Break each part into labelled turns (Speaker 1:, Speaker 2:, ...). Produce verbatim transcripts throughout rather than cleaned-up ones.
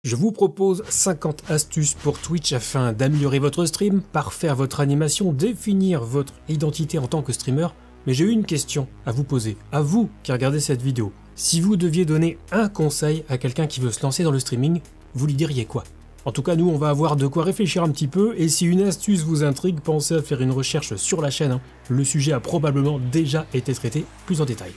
Speaker 1: Je vous propose cinquante astuces pour Twitch afin d'améliorer votre stream, parfaire votre animation, définir votre identité en tant que streamer. Mais j'ai une question à vous poser, à vous qui regardez cette vidéo. Si vous deviez donner un conseil à quelqu'un qui veut se lancer dans le streaming, vous lui diriez quoi? En tout cas, nous, on va avoir de quoi réfléchir un petit peu, et si une astuce vous intrigue, pensez à faire une recherche sur la chaîne. Hein. Le sujet a probablement déjà été traité plus en détail.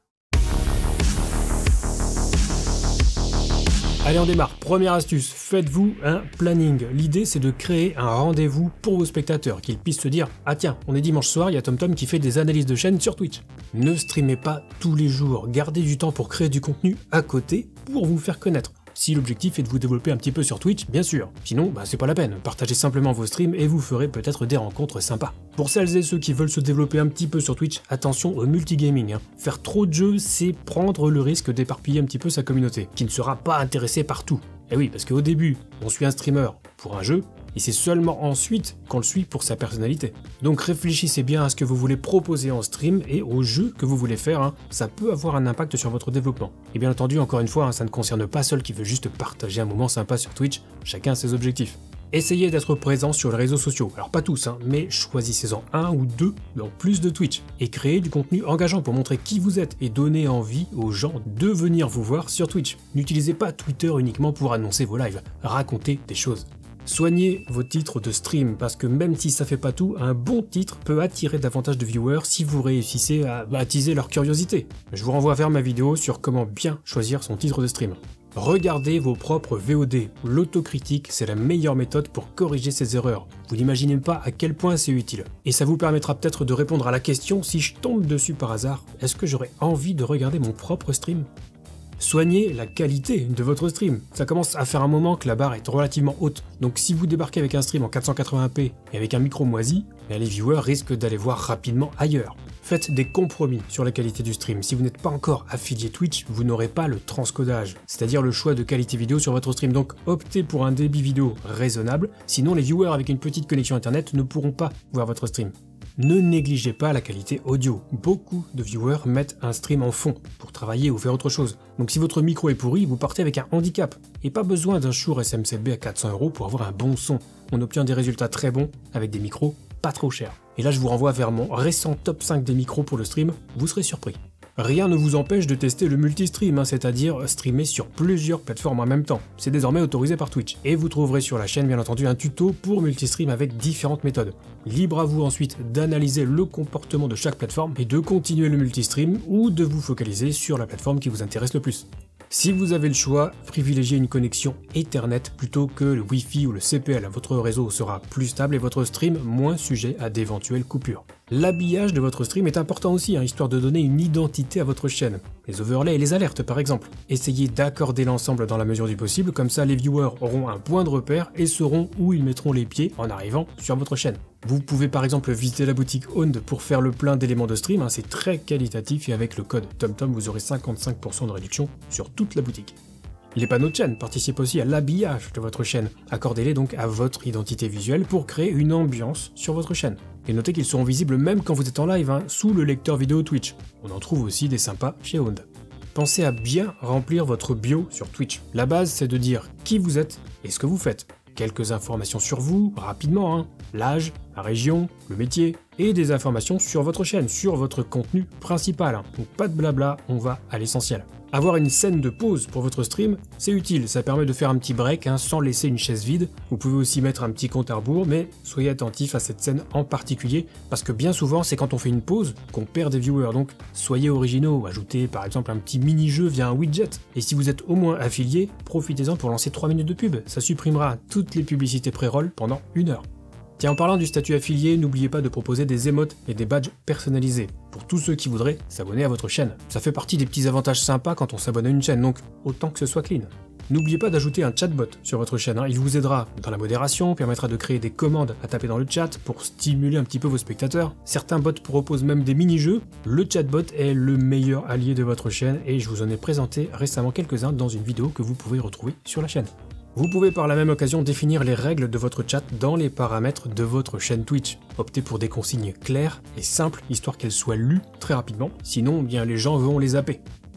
Speaker 1: Allez, on démarre. Première astuce, faites-vous un planning. L'idée, c'est de créer un rendez-vous pour vos spectateurs, qu'ils puissent se dire « Ah tiens, on est dimanche soir, il y a TomTom qui fait des analyses de chaîne sur Twitch ». Ne streamez pas tous les jours, gardez du temps pour créer du contenu à côté pour vous faire connaître. Si l'objectif est de vous développer un petit peu sur Twitch, bien sûr. Sinon, bah, c'est pas la peine. Partagez simplement vos streams et vous ferez peut-être des rencontres sympas. Pour celles et ceux qui veulent se développer un petit peu sur Twitch, attention au multigaming. Hein. Faire trop de jeux, c'est prendre le risque d'éparpiller un petit peu sa communauté, qui ne sera pas intéressée par tout. Et oui, parce qu'au début, on suit un streamer pour un jeu, et c'est seulement ensuite qu'on le suit pour sa personnalité. Donc réfléchissez bien à ce que vous voulez proposer en stream et au jeu que vous voulez faire, hein. Ça peut avoir un impact sur votre développement. Et bien entendu, encore une fois, hein, ça ne concerne pas seul qui veut juste partager un moment sympa sur Twitch, chacun a ses objectifs. Essayez d'être présent sur les réseaux sociaux, alors pas tous, hein, mais choisissez-en un ou deux dans plus de Twitch, et créez du contenu engageant pour montrer qui vous êtes et donner envie aux gens de venir vous voir sur Twitch. N'utilisez pas Twitter uniquement pour annoncer vos lives, racontez des choses. Soignez vos titres de stream, parce que même si ça fait pas tout, un bon titre peut attirer davantage de viewers si vous réussissez à attiser leur curiosité. Je vous renvoie vers ma vidéo sur comment bien choisir son titre de stream. Regardez vos propres V O D. L'autocritique, c'est la meilleure méthode pour corriger ses erreurs. Vous n'imaginez pas à quel point c'est utile. Et ça vous permettra peut-être de répondre à la question, si je tombe dessus par hasard, est-ce que j'aurais envie de regarder mon propre stream ? Soignez la qualité de votre stream. Ça commence à faire un moment que la barre est relativement haute, donc si vous débarquez avec un stream en quatre cent quatre-vingts p et avec un micro moisi, les viewers risquent d'aller voir rapidement ailleurs. Faites des compromis sur la qualité du stream. Si vous n'êtes pas encore affilié Twitch, vous n'aurez pas le transcodage, c'est-à-dire le choix de qualité vidéo sur votre stream. Donc optez pour un débit vidéo raisonnable, sinon les viewers avec une petite connexion internet ne pourront pas voir votre stream. Ne négligez pas la qualité audio. Beaucoup de viewers mettent un stream en fond pour travailler ou faire autre chose. Donc si votre micro est pourri, vous partez avec un handicap. Et pas besoin d'un Shure S M sept B à quatre cents euros pour avoir un bon son. On obtient des résultats très bons avec des micros pas trop chers. Et là je vous renvoie vers mon récent top cinq des micros pour le stream, vous serez surpris. Rien ne vous empêche de tester le multistream, hein, c'est-à-dire streamer sur plusieurs plateformes en même temps. C'est désormais autorisé par Twitch. Et vous trouverez sur la chaîne bien entendu un tuto pour multistream avec différentes méthodes. Libre à vous ensuite d'analyser le comportement de chaque plateforme et de continuer le multistream ou de vous focaliser sur la plateforme qui vous intéresse le plus. Si vous avez le choix, privilégiez une connexion Ethernet plutôt que le Wi-Fi ou le C P L. Votre réseau sera plus stable et votre stream moins sujet à d'éventuelles coupures. L'habillage de votre stream est important aussi, hein, histoire de donner une identité à votre chaîne. Les overlays et les alertes par exemple. Essayez d'accorder l'ensemble dans la mesure du possible, comme ça les viewers auront un point de repère et sauront où ils mettront les pieds en arrivant sur votre chaîne. Vous pouvez par exemple visiter la boutique Owned pour faire le plein d'éléments de stream, hein, c'est très qualitatif et avec le code TomTom vous aurez cinquante-cinq pour cent de réduction sur toute la boutique. Les panneaux de chaîne participent aussi à l'habillage de votre chaîne. Accordez-les donc à votre identité visuelle pour créer une ambiance sur votre chaîne. Et notez qu'ils seront visibles même quand vous êtes en live, hein, sous le lecteur vidéo Twitch. On en trouve aussi des sympas chez Owned. Pensez à bien remplir votre bio sur Twitch. La base, c'est de dire qui vous êtes et ce que vous faites. Quelques informations sur vous, rapidement, hein, l'âge, la région, le métier, et des informations sur votre chaîne, sur votre contenu principal. Hein. Donc pas de blabla, on va à l'essentiel. Avoir une scène de pause pour votre stream, c'est utile, ça permet de faire un petit break hein, sans laisser une chaise vide. Vous pouvez aussi mettre un petit compte à rebours, mais soyez attentif à cette scène en particulier, parce que bien souvent c'est quand on fait une pause qu'on perd des viewers, donc soyez originaux, ajoutez par exemple un petit mini-jeu via un widget. Et si vous êtes au moins affilié, profitez-en pour lancer trois minutes de pub, ça supprimera toutes les publicités pré-roll pendant une heure. Tiens, en parlant du statut affilié, n'oubliez pas de proposer des émotes et des badges personnalisés pour tous ceux qui voudraient s'abonner à votre chaîne. Ça fait partie des petits avantages sympas quand on s'abonne à une chaîne, donc autant que ce soit clean. N'oubliez pas d'ajouter un chatbot sur votre chaîne, hein. Il vous aidera dans la modération, permettra de créer des commandes à taper dans le chat pour stimuler un petit peu vos spectateurs. Certains bots proposent même des mini-jeux. Le chatbot est le meilleur allié de votre chaîne et je vous en ai présenté récemment quelques-uns dans une vidéo que vous pouvez retrouver sur la chaîne. Vous pouvez par la même occasion définir les règles de votre chat dans les paramètres de votre chaîne Twitch. Optez pour des consignes claires et simples, histoire qu'elles soient lues très rapidement, sinon bien les gens vont les zapper.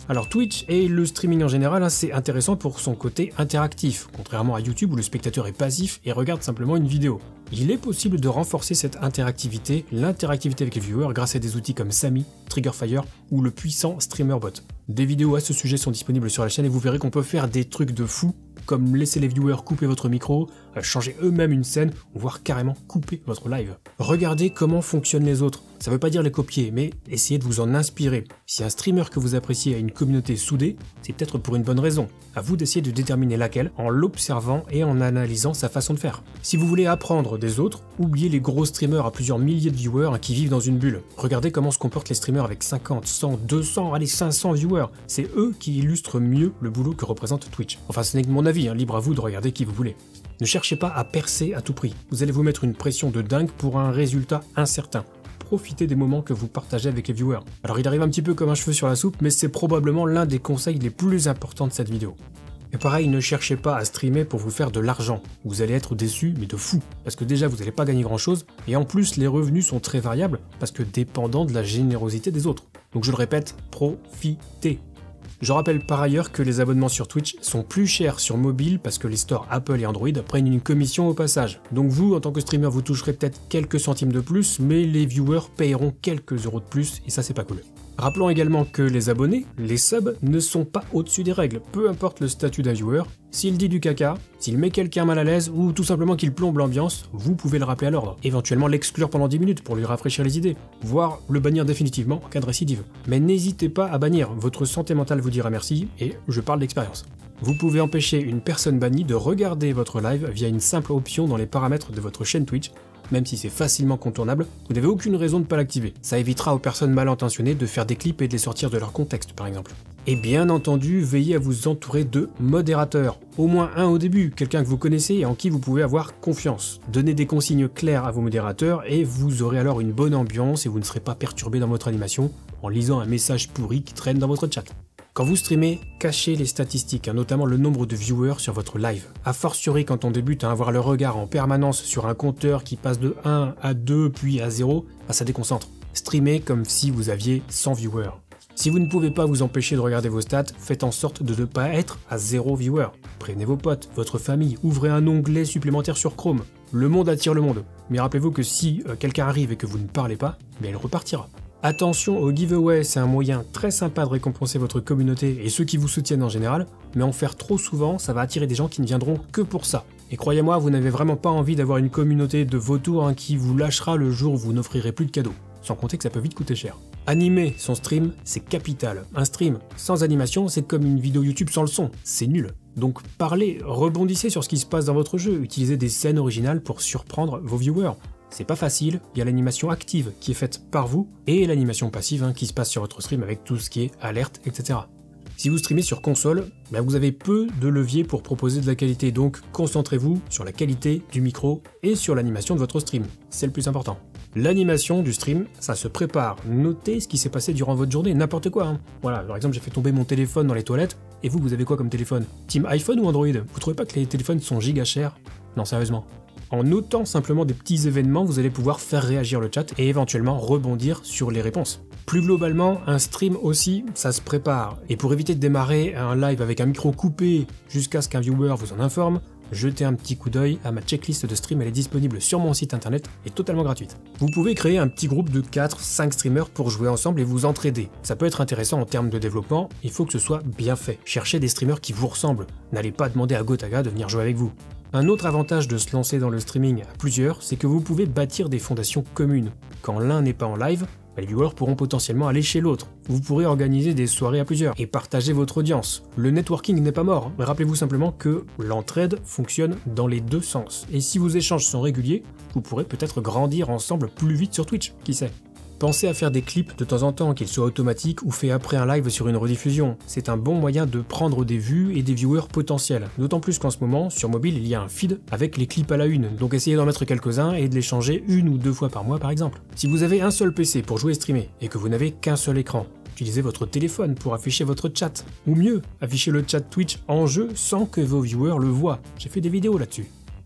Speaker 1: Alors Twitch et le streaming en général, hein, c'est intéressant pour son côté interactif, contrairement à YouTube où le spectateur est passif et regarde simplement une vidéo. Il est possible de renforcer cette interactivité, l'interactivité avec les viewers grâce à des outils comme Sami, Triggerfire ou le puissant StreamerBot. Des vidéos à ce sujet sont disponibles sur la chaîne et vous verrez qu'on peut faire des trucs de fou, comme laisser les viewers couper votre micro, changer eux-mêmes une scène, ou voire carrément couper votre live. Regardez comment fonctionnent les autres. Ça veut pas dire les copier, mais essayez de vous en inspirer. Si un streamer que vous appréciez a une communauté soudée, c'est peut-être pour une bonne raison. À vous d'essayer de déterminer laquelle en l'observant et en analysant sa façon de faire. Si vous voulez apprendre des autres, oubliez les gros streamers à plusieurs milliers de viewers qui vivent dans une bulle. Regardez comment se comportent les streamers avec cinquante, cent, deux cents, allez cinq cents viewers. C'est eux qui illustrent mieux le boulot que représente Twitch. Enfin, ce n'est que mon avis, hein, libre à vous de regarder qui vous voulez. Ne cherchez pas à percer à tout prix. Vous allez vous mettre une pression de dingue pour un résultat incertain. Profitez des moments que vous partagez avec les viewers. Alors il arrive un petit peu comme un cheveu sur la soupe, mais c'est probablement l'un des conseils les plus importants de cette vidéo. Et pareil, ne cherchez pas à streamer pour vous faire de l'argent. Vous allez être déçu, mais de fou. Parce que déjà, vous n'allez pas gagner grand chose, et en plus, les revenus sont très variables, parce que dépendant de la générosité des autres. Donc je le répète, profitez. Je rappelle par ailleurs que les abonnements sur Twitch sont plus chers sur mobile parce que les stores Apple et Android prennent une commission au passage. Donc vous, en tant que streamer, vous toucherez peut-être quelques centimes de plus, mais les viewers payeront quelques euros de plus, et ça c'est pas cool. Rappelons également que les abonnés, les subs, ne sont pas au-dessus des règles, peu importe le statut d'un viewer. S'il dit du caca, s'il met quelqu'un mal à l'aise ou tout simplement qu'il plombe l'ambiance, vous pouvez le rappeler à l'ordre. Éventuellement l'exclure pendant dix minutes pour lui rafraîchir les idées, voire le bannir définitivement en cas de récidive. Mais n'hésitez pas à bannir, votre santé mentale vous dira merci, et je parle d'expérience. Vous pouvez empêcher une personne bannie de regarder votre live via une simple option dans les paramètres de votre chaîne Twitch. Même si c'est facilement contournable, vous n'avez aucune raison de ne pas l'activer. Ça évitera aux personnes mal intentionnées de faire des clips et de les sortir de leur contexte par exemple. Et bien entendu, veillez à vous entourer de modérateurs. Au moins un au début, quelqu'un que vous connaissez et en qui vous pouvez avoir confiance. Donnez des consignes claires à vos modérateurs et vous aurez alors une bonne ambiance et vous ne serez pas perturbé dans votre animation en lisant un message pourri qui traîne dans votre chat. Quand vous streamez, cachez les statistiques, hein, notamment le nombre de viewers sur votre live. A fortiori quand on débute à avoir le regard en permanence sur un compteur qui passe de un à deux puis à zéro, bah ça déconcentre. Streamez comme si vous aviez cent viewers. Si vous ne pouvez pas vous empêcher de regarder vos stats, faites en sorte de ne pas être à zéro viewer. Prévenez vos potes, votre famille, ouvrez un onglet supplémentaire sur Chrome. Le monde attire le monde. Mais rappelez-vous que si euh, quelqu'un arrive et que vous ne parlez pas, mais il repartira. Attention au giveaway, c'est un moyen très sympa de récompenser votre communauté et ceux qui vous soutiennent en général, mais en faire trop souvent, ça va attirer des gens qui ne viendront que pour ça. Et croyez-moi, vous n'avez vraiment pas envie d'avoir une communauté de vautours hein, qui vous lâchera le jour où vous n'offrirez plus de cadeaux. Sans compter que ça peut vite coûter cher. Animer son stream, c'est capital. Un stream sans animation, c'est comme une vidéo YouTube sans le son, c'est nul. Donc parlez, rebondissez sur ce qui se passe dans votre jeu, utilisez des scènes originales pour surprendre vos viewers. C'est pas facile, il y a l'animation active qui est faite par vous, et l'animation passive hein, qui se passe sur votre stream avec tout ce qui est alerte, et cetera. Si vous streamez sur console, bah vous avez peu de leviers pour proposer de la qualité, donc concentrez-vous sur la qualité du micro et sur l'animation de votre stream, c'est le plus important. L'animation du stream, ça se prépare, notez ce qui s'est passé durant votre journée, n'importe quoi. Hein. Voilà, par exemple j'ai fait tomber mon téléphone dans les toilettes, et vous, vous avez quoi comme téléphone? Team iPhone ou Android? Vous trouvez pas que les téléphones sont giga chers? Non, sérieusement. En notant simplement des petits événements, vous allez pouvoir faire réagir le chat et éventuellement rebondir sur les réponses. Plus globalement, un stream aussi, ça se prépare. Et pour éviter de démarrer un live avec un micro coupé jusqu'à ce qu'un viewer vous en informe, jetez un petit coup d'œil à ma checklist de stream, elle est disponible sur mon site internet et totalement gratuite. Vous pouvez créer un petit groupe de quatre cinq streamers pour jouer ensemble et vous entraider. Ça peut être intéressant en termes de développement, il faut que ce soit bien fait. Cherchez des streamers qui vous ressemblent, n'allez pas demander à Gotaga de venir jouer avec vous. Un autre avantage de se lancer dans le streaming à plusieurs, c'est que vous pouvez bâtir des fondations communes. Quand l'un n'est pas en live, les viewers pourront potentiellement aller chez l'autre. Vous pourrez organiser des soirées à plusieurs et partager votre audience. Le networking n'est pas mort, mais rappelez-vous simplement que l'entraide fonctionne dans les deux sens. Et si vos échanges sont réguliers, vous pourrez peut-être grandir ensemble plus vite sur Twitch, qui sait. Pensez à faire des clips de temps en temps, qu'ils soient automatiques ou faits après un live sur une rediffusion. C'est un bon moyen de prendre des vues et des viewers potentiels. D'autant plus qu'en ce moment, sur mobile, il y a un feed avec les clips à la une. Donc essayez d'en mettre quelques-uns et de les changer une ou deux fois par mois par exemple. Si vous avez un seul P C pour jouer et streamer et que vous n'avez qu'un seul écran, utilisez votre téléphone pour afficher votre chat. Ou mieux, affichez le chat Twitch en jeu sans que vos viewers le voient. J'ai fait des vidéos là-dessus.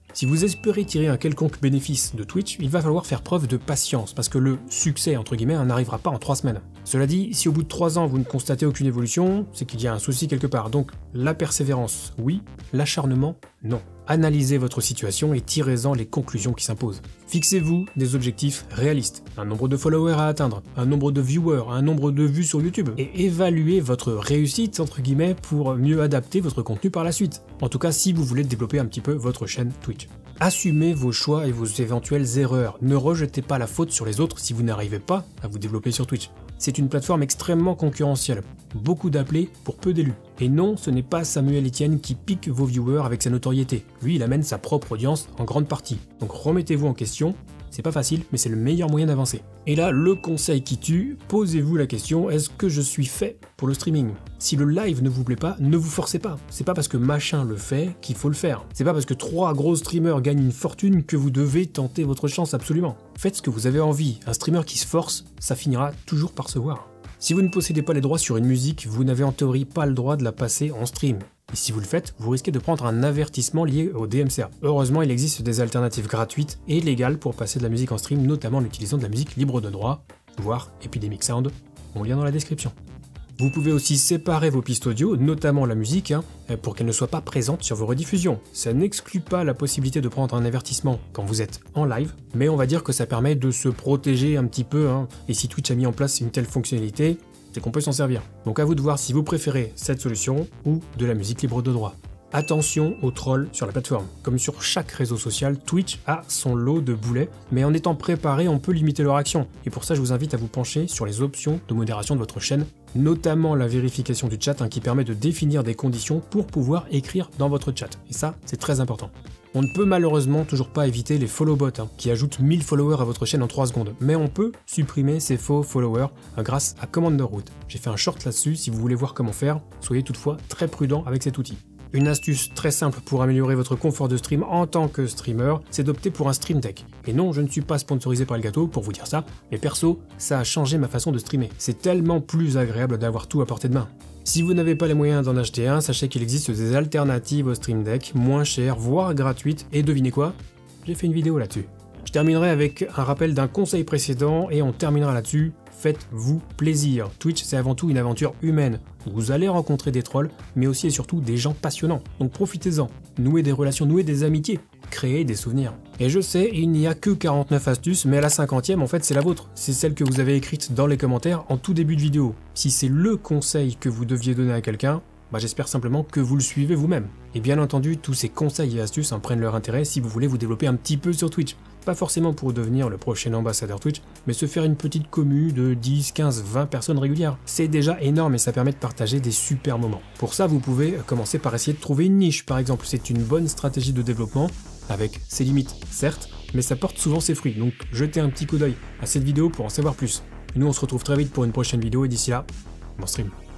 Speaker 1: Si vous espérez tirer un quelconque bénéfice de Twitch, il va falloir faire preuve de patience, parce que le succès, entre guillemets, n'arrivera pas en trois semaines. Cela dit, si au bout de trois ans vous ne constatez aucune évolution, c'est qu'il y a un souci quelque part. Donc la persévérance, oui, l'acharnement, non. Analysez votre situation et tirez-en les conclusions qui s'imposent. Fixez-vous des objectifs réalistes, un nombre de followers à atteindre, un nombre de viewers, un nombre de vues sur YouTube, et évaluez votre réussite, entre guillemets, pour mieux adapter votre contenu par la suite. En tout cas, si vous voulez développer un petit peu votre chaîne Twitch. Assumez vos choix et vos éventuelles erreurs. Ne rejetez pas la faute sur les autres si vous n'arrivez pas à vous développer sur Twitch. C'est une plateforme extrêmement concurrentielle, beaucoup d'appelés pour peu d'élus. Et non, ce n'est pas Samuel Etienne qui pique vos viewers avec sa notoriété. Lui, il amène sa propre audience en grande partie. Donc remettez-vous en question, c'est pas facile, mais c'est le meilleur moyen d'avancer. Et là, le conseil qui tue, posez-vous la question, est-ce que je suis fait pour le streaming? Si le live ne vous plaît pas, ne vous forcez pas. C'est pas parce que machin le fait qu'il faut le faire. C'est pas parce que trois gros streamers gagnent une fortune que vous devez tenter votre chance absolument. Faites ce que vous avez envie. Un streamer qui se force, ça finira toujours par se voir. Si vous ne possédez pas les droits sur une musique, vous n'avez en théorie pas le droit de la passer en stream. Et si vous le faites, vous risquez de prendre un avertissement lié au D M C A. Heureusement, il existe des alternatives gratuites et légales pour passer de la musique en stream, notamment en utilisant de la musique libre de droit, voire Epidemic Sound, mon lien dans la description. Vous pouvez aussi séparer vos pistes audio, notamment la musique, hein, pour qu'elle ne soit pas présente sur vos rediffusions. Ça n'exclut pas la possibilité de prendre un avertissement quand vous êtes en live, mais on va dire que ça permet de se protéger un petit peu, hein, et si Twitch a mis en place une telle fonctionnalité, c'est qu'on peut s'en servir. Donc à vous de voir si vous préférez cette solution ou de la musique libre de droit. Attention aux trolls sur la plateforme. Comme sur chaque réseau social, Twitch a son lot de boulets, mais en étant préparé, on peut limiter leur action. Et pour ça, je vous invite à vous pencher sur les options de modération de votre chaîne, notamment la vérification du chat, hein, qui permet de définir des conditions pour pouvoir écrire dans votre chat. Et ça, c'est très important. On ne peut malheureusement toujours pas éviter les follow bots, hein, qui ajoutent mille followers à votre chaîne en trois secondes, mais on peut supprimer ces faux followers hein, grâce à Commander Root. J'ai fait un short là-dessus, si vous voulez voir comment faire, soyez toutefois très prudent avec cet outil. Une astuce très simple pour améliorer votre confort de stream en tant que streamer, c'est d'opter pour un Stream Deck. Et non, je ne suis pas sponsorisé par Elgato pour vous dire ça, mais perso, ça a changé ma façon de streamer. C'est tellement plus agréable d'avoir tout à portée de main. Si vous n'avez pas les moyens d'en acheter un, sachez qu'il existe des alternatives au Stream Deck, moins chères, voire gratuites, et devinez quoi? J'ai fait une vidéo là-dessus. Je terminerai avec un rappel d'un conseil précédent et on terminera là-dessus. Faites-vous plaisir. Twitch, c'est avant tout une aventure humaine. Vous allez rencontrer des trolls, mais aussi et surtout des gens passionnants. Donc profitez-en. Nouez des relations, nouez des amitiés. Créez des souvenirs. Et je sais, il n'y a que quarante-neuf astuces, mais la cinquantième, en fait, c'est la vôtre. C'est celle que vous avez écrite dans les commentaires en tout début de vidéo. Si c'est le conseil que vous deviez donner à quelqu'un, bah j'espère simplement que vous le suivez vous-même. Et bien entendu, tous ces conseils et astuces en prennent leur intérêt si vous voulez vous développer un petit peu sur Twitch. Pas forcément pour devenir le prochain ambassadeur Twitch, mais se faire une petite commu de dix, quinze, vingt personnes régulières. C'est déjà énorme et ça permet de partager des super moments. Pour ça, vous pouvez commencer par essayer de trouver une niche, par exemple. C'est une bonne stratégie de développement, avec ses limites, certes, mais ça porte souvent ses fruits. Donc jetez un petit coup d'œil à cette vidéo pour en savoir plus. Et nous, on se retrouve très vite pour une prochaine vidéo et d'ici là, bon stream.